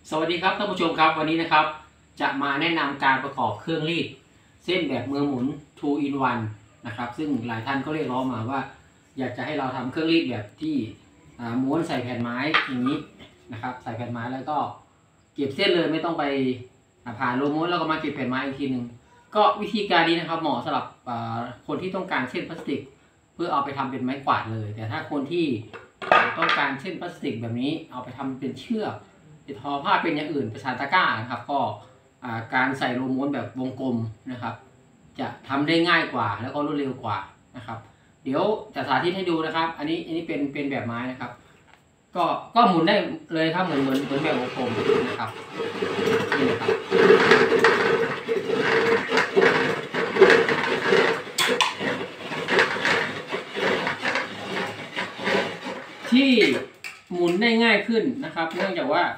สวัสดีครับท่านผู้ชมครับวันนี้นะครับจะมาแนะนำการประกอบเครื่องรีดเส้นแบบมือหมุน 2 in 1นะครับซึ่งหลายท่านก็เรียกร้องมาว่าอยากจะให้เราทำเครื่องรีดแบบที่ม้วนใส่แผ่นไม้อย่างนี้นะครับใส่แผ่นไม้แล้วก็เก็บเส้นเลยไม่ต้องไปผ่านโลม้วนแล้วก็มาเก็บแผ่นไม้อีกทีหนึ่งก็วิธีการนี้นะครับเหมาะสำหรับคนที่ต้องการเส้นพลาสติกเพื่อเอาไปทำเป็นไม้กวาดเลยแต่ถ้าคนที่ต้องการเส้นพลาสติกแบบนี้เอาไปทำเป็นเชือกทอผ้าเป็นอย่างอื่นประชาตะกร้านะครับก็การใส่โลม้วนแบบวงกลมนะครับจะทำได้ง่ายกว่าแล้วก็รวดเร็วกว่านะครับเดี๋ยวจะสาธิตให้ดูนะครับอันนี้เป็นแบบไม้นะครับก็หมุนได้เลยครับเหมือนแบบวงกลมนะครับนี่นะครับที่หมุนได้ง่ายขึ้นนะครับเนื่องจากว่า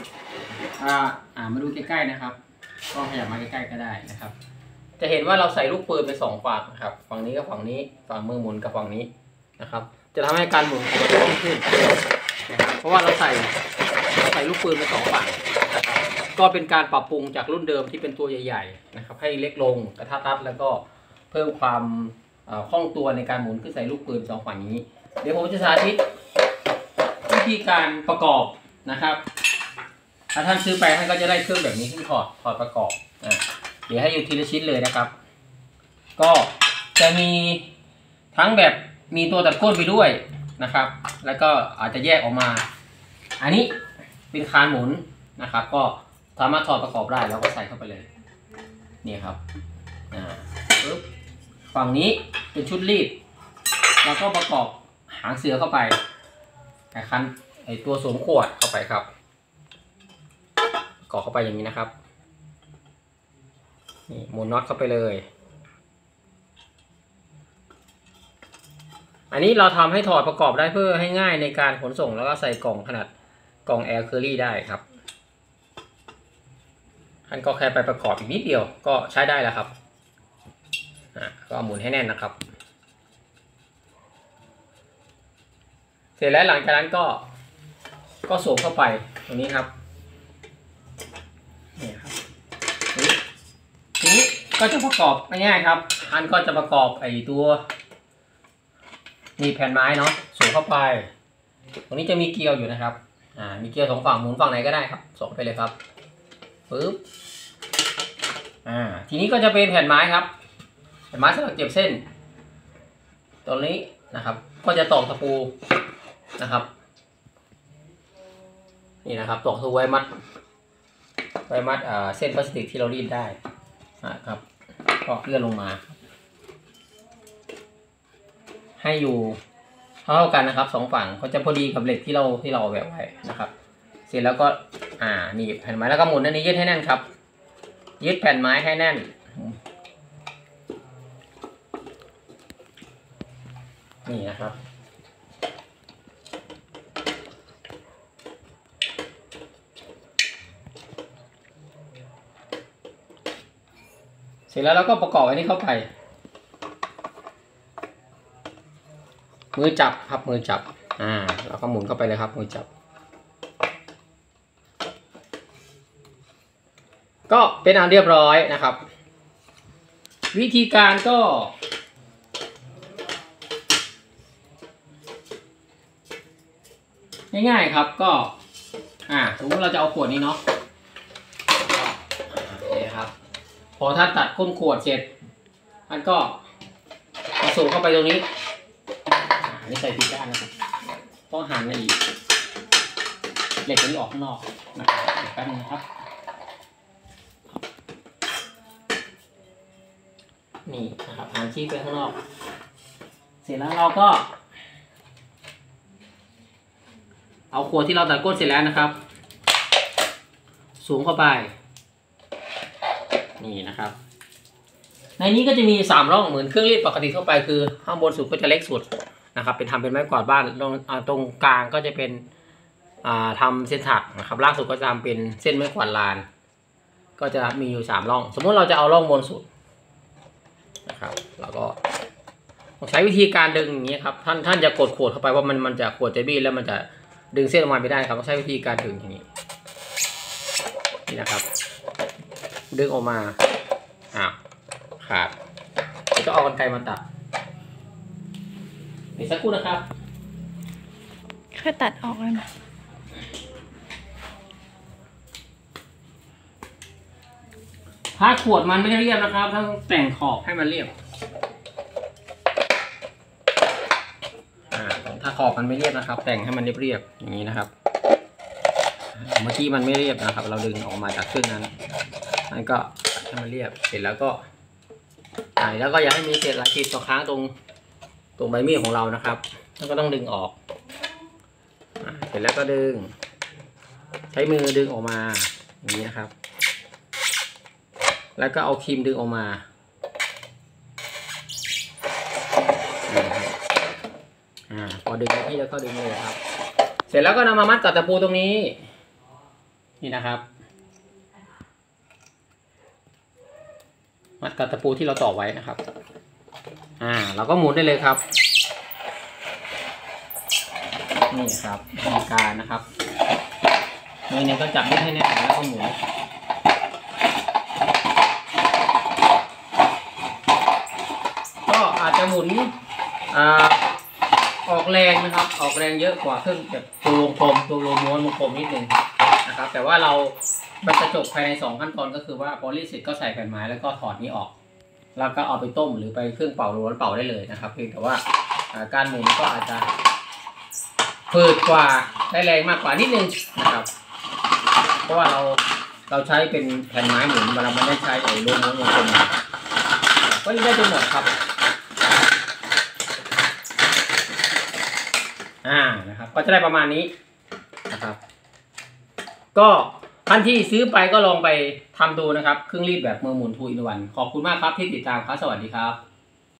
มาดูใกล้ๆนะครับก็ขยับมาใกล้ๆก็ได้นะครับจะเห็นว่าเราใส่ลูกปืนไป2ฝั่งนะครับฝั่งนี้กับฝั่งนี้ฝั่งมือหมุนกับฝั่งนี้นะครับจะทำให้การหมุนของมันคล่องขึ้นนะครับเพราะว่าเราใส่ลูกปืนไป2ฝั่งนะครับก็เป็นการปรับปรุงจากรุ่นเดิมที่เป็นตัวใหญ่ๆนะครับให้เล็กลงกระทัดรัดแล้วก็เพิ่มความคล่องตัวในการหมุนขึ้นใส่ลูกปืน2ฝั่งนี้เดี๋ยวผมจะสาธิตวิธีการประกอบนะครับถ้าท่านซื้อไปท่านก็จะได้เครื่องแบบนี้ที่ถอดประกอบเดี๋ยวให้อยู่ทีละชิ้นเลยนะครับก็จะมีทั้งแบบมีตัวตัดก้นไปด้วยนะครับแล้วก็อาจจะแยกออกมาอันนี้เป็นคานหมุนนะครับก็สามารถถอดประกอบได้แล้วก็ใส่เข้าไปเลยนี่ครับปึ๊บฝั่งนี้เป็นชุดรีดแล้วก็ประกอบหางเสือเข้าไปคันตัวสวมขวดเข้าไปครับก่อเข้าไปอย่างนี้นะครับนี่หมุนน็อตเข้าไปเลยอันนี้เราทำให้ถอดประกอบได้เพื่อให้ง่ายในการขนส่งแล้วก็ใส่กล่องขนาดกล่องแอร์เคอรี่ได้ครับท่านก็แค่ไปประกอบอีกนิดเดียวก็ใช้ได้แล้วครับก็หมุนให้แน่นนะครับเสร็จแล้วหลังจากนั้นก็สวมเข้าไปตรงนี้ครับนี่ครับทีนี้ก็จะประกอบง่ายๆครับอันก็จะประกอบตัวนี่แผ่นไม้เนาะสวมเข้าไปตรงนี้จะมีเกลียวอยู่นะครับมีเกลียว2ฝั่งหมุนฝั่งไหนก็ได้ครับสวมไปเลยครับปึ๊บทีนี้ก็จะเป็นแผ่นไม้ครับแผ่นไม้สำหรับเก็บเส้นตรงนี้นะครับก็จะตอกตะปูนะครับนี่นะครับตอกตะปูไว้มัดเส้นพลาสติกที่เรารีดได้นะครับก็เลื่อนลงมาให้อยู่เท่ากันนะครับ2ฝั่งก็จะพอดีกับเหล็กที่เราแบบไว้นะครับเสร็จแล้วก็นี่แผ่นไม้แล้วก็หมุนอันนี้ยึดให้แน่นครับยึดแผ่นไม้ให้แน่นนี่นะครับเสร็จแล้วเราก็ประกอบอันนี้เข้าไปมือจับครับมือจับแล้วก็หมุนเข้าไปเลยครับมือจับก็เป็นอันเรียบร้อยนะครับวิธีการก็ง่ายๆครับก็สมมติเราจะเอาขวดนี้เนาะนี่ครับพอถ้าตัดก้นขวดเสร็จมันก็สูบเข้าไปตรงนี้นี่ใส่ผิดด้านนะครับต้องหันมาอีกเหล็กนี้ออกข้างนอกนะครับแป๊บนึงนะครับนี่นะครับหันชี้ไปข้างนอกเสร็จแล้วเราก็เอาขวดที่เราตัดก้นเสร็จแล้วนะครับสูงเข้าไปนี่นะครับในนี้ก็จะมี3ร่องเหมือนเครื่องรีดปกติทั่วไปคือข้างบนสุดก็จะเล็กสุดนะครับเป็นทำเป็นไม้กวาดบ้านตรงกลางก็จะเป็นทำเส้นถักนะครับล่างสุดก็จะทำเป็นเส้นไม้กวาดลานก็จะมีอยู่3ร่องสมมุติเราจะเอาร่องบนสุดนะครับแล้วก็ใช้วิธีการดึงอย่างนี้ครับท่านจะกดขวดเข้าไปว่ามันจะขวดจะบี้แล้วมันจะดึงเส้นออกมาไม่ได้ครับต้องใช้วิธีการดึงอย่างนี้นี่นะครับดึงออกมาขาดจะเอากรรไกรมาตัดเดี๋ยวสักครู่นะครับค่อยตัดออกเลยนะถ้าขวดมันไม่เรียบนะครับต้องแต่งขอบให้มันเรียบถ้าขอบมันไม่เรียบนะครับ แต่งให้มันเรียบๆอย่างนี้นะครับเมื่อกี้มันไม่เรียบนะครับ เราดึงออกมาจากครึ่งนั้นมันก็ให้มันเรียบเสร็จแล้วก็แล้วก็อย่าให้มีเศษหลายขีดต่อค้างตรงใบมีดของเรานะครับแล้วก็ต้องดึงออกเสร็จแล้วก็ดึงใช้มือดึงออกมาอย่างนี้นะครับแล้วก็เอาครีมดึงออกมาพอดึงที่แล้วก็ดึงเลยครับเสร็จแล้วก็นำมามัดกับตะปูตรงนี้นี่นะครับมัดกับตะปูที่เราต่อไว้นะครับเราก็หมุนได้เลยครับนี่ครับวิธีการนะครับมือหนึ่งก็จับไม่ให้แน่นแล้วก็หมุนก็อาจจะหมุนออกแรงนะครับออกแรงเยอะกว่าเครื่องแบบตัววงกลมตัวโลม้วนวงกลมนิดนึงนะครับแต่ว่าเรามันจะจบภายใน2ขั้นตอนก็คือว่าพอรีดเสร็จก็ใส่แผ่นไม้แล้วก็ถอดนี้ออกแล้วก็เอาไปต้มหรือไปเครื่องเป่าร้อนเป่าได้เลยนะครับเพียงแต่ว่าการหมุนก็อาจจะฝืดกว่าได้แรงมากกว่านิดนึงนะครับเพราะว่าเราใช้เป็นแผ่นไม้หมุนเราไม่ได้ใช้ไอ้โลม้วนวงกลมก็ได้จนหมดครับนะครับก็จะได้ประมาณนี้นะครับก็ท่านที่ซื้อไปก็ลองไปทำดูนะครับเครื่องรีดแบบมือหมุน2 in 1ขอบคุณมากครับที่ติดตามครับสวัสดีครับ